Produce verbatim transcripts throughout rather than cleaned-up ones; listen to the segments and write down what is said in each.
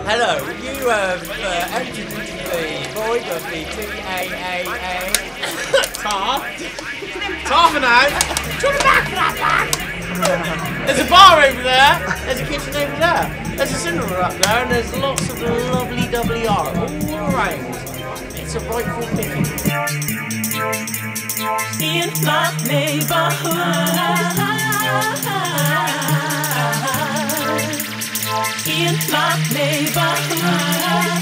Hello, you have uh, entered into the void of the T A A A. Tar? Tar for now. Do you want a back for that back? There's a bar over there. There's a kitchen over there. There's a cinema up there, and there's lots of lovely, doubly art all around. It's a rightful picking. In my neighborhood, in my neighborhood,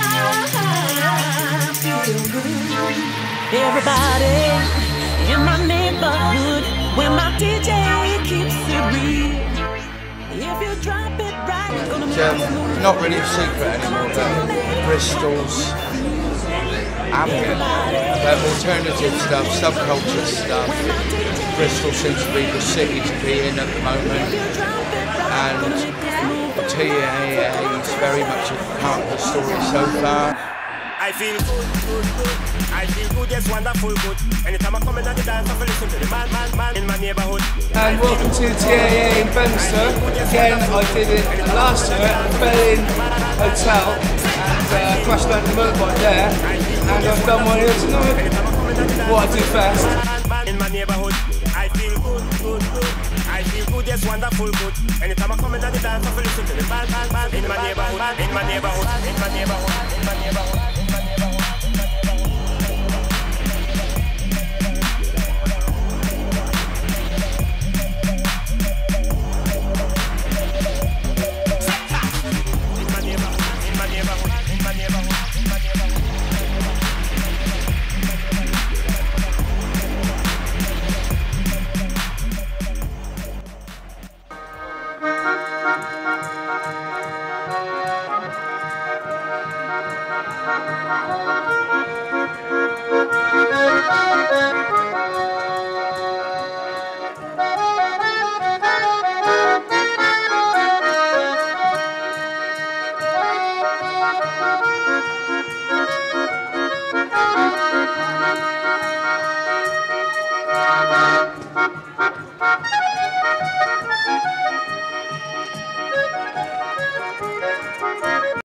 feel good. Everybody in my neighborhood, where my D J keeps it real. If you drop it right, it's gonna It's um, not really a secret anymore that Bristol's ambient, that alternative stuff, subculture stuff. Bristol seems to be the city to be in at the moment, and T A A is very much a part of the story so far. I feel good, good, good. I feel good, yes, wonderful, good. Anytime I come in at the dance, I feel listen to the man, man, man in my neighborhood. And welcome to T A A in Bedminster. Again, I did it last year at the Berlin Hotel and uh, crashed down the motorbike there. And I've done one here tonight. What I do best. In my neighborhood, I feel good, good, good. I feel good, yes, wonderful, good. Anytime I come in at the dance, I feel listen to the man, man, man in my neighborhood, in my neighborhood, in my neighborhood, in my neighborhood. Bye.